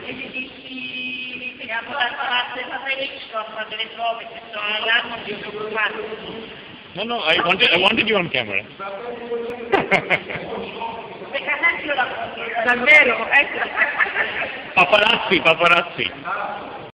Siamo dal palazzo di Fabrizio, sono fatte le prove, che sono all'anno di un No, no, I wanted you on camera. Davvero? Paparazzi, paparazzi.